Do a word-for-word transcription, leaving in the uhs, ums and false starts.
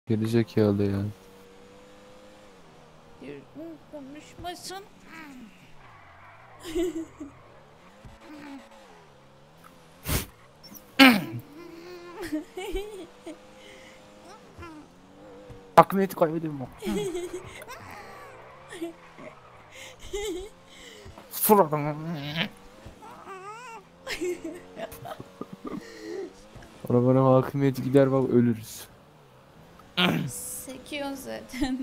Gerizekalı ya. Düzgün konuşmasın. Hakimiyeti kaybedeyim mi? Vur adamı. Arabanın hakimiyeti gider bak ölürüz. Sekiyor zaten.